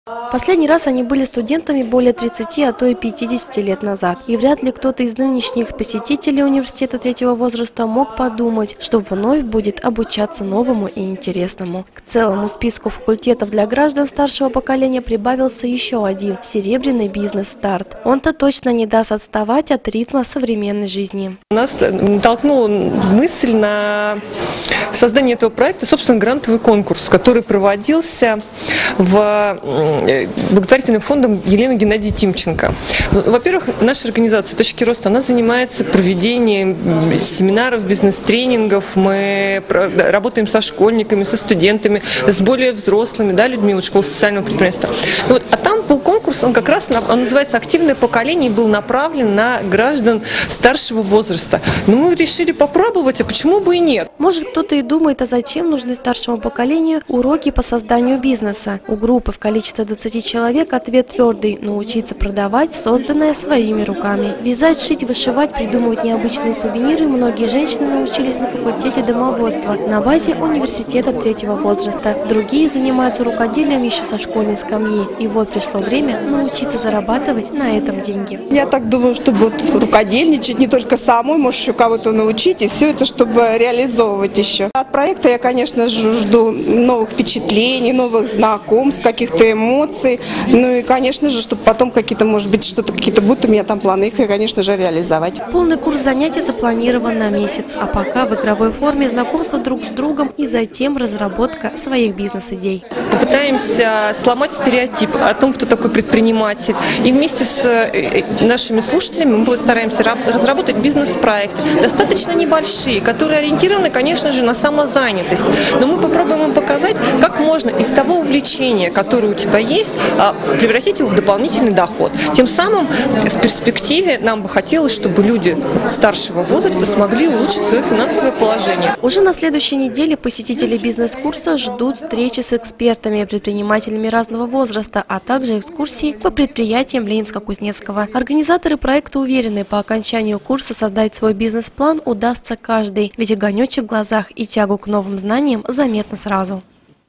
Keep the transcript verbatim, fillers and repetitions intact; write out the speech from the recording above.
Последний раз они были студентами более тридцати, а то и пятидесяти лет назад. И вряд ли кто-то из нынешних посетителей университета третьего возраста мог подумать, что вновь будет обучаться новому и интересному. К целому списку факультетов для граждан старшего поколения прибавился еще один – серебряный бизнес-старт. Он-то точно не даст отставать от ритма современной жизни. Нас натолкнула мысль на создание этого проекта, собственно, грантовый конкурс, который проводился в благотворительным фондом Елены Геннадия Тимченко. Во-первых, наша организация «Точки роста», она занимается проведением семинаров, бизнес-тренингов. Мы работаем со школьниками, со студентами, с более взрослыми, да, людьми от школы социального предпринимательства. Вот, а там был конкурс, он как раз он называется «Активное поколение» и был направлен на граждан старшего возраста. Но мы решили попробовать, а почему бы и нет? Может, кто-то и думает, а зачем нужны старшему поколению уроки по созданию бизнеса? У группы в количестве двадцати человек ответ твердый – научиться продавать созданное своими руками. Вязать, шить, вышивать, придумывать необычные сувениры многие женщины научились на факультете домоводства на базе университета третьего возраста. Другие занимаются рукоделием еще со школьной скамьи. И вот пришло время научиться зарабатывать на этом деньги. Я так думаю, чтобы вот рукодельничать не только самой, может еще кого-то научить, и все это, чтобы реализовывать еще. От проекта я, конечно же, жду новых впечатлений, новых знакомств, каких-то эмоций. Ну и, конечно же, чтобы потом какие-то, может быть, что-то какие-то будут у меня там планы, их, конечно же, реализовать. Полный курс занятий запланирован на месяц, а пока в игровой форме знакомство друг с другом и затем разработка своих бизнес-идей. Попытаемся сломать стереотип о том, кто такой предприниматель. И вместе с нашими слушателями мы постараемся разработать бизнес-проекты, достаточно небольшие, которые ориентированы, конечно же, на самозанятость. Но мы попробуем им показать, как можно из того увлечения, которое у тебя есть, превратить его в дополнительный доход. Тем самым в перспективе нам бы хотелось, чтобы люди старшего возраста смогли улучшить свое финансовое положение. Уже на следующей неделе посетители бизнес-курса ждут встречи с экспертами, предпринимателями разного возраста, а также экскурсии по предприятиям Ленинско-Кузнецкого. Организаторы проекта уверены, по окончанию курса создать свой бизнес-план удастся каждый, ведь огонечек в глазах и тягу к новым знаниям заметно сразу.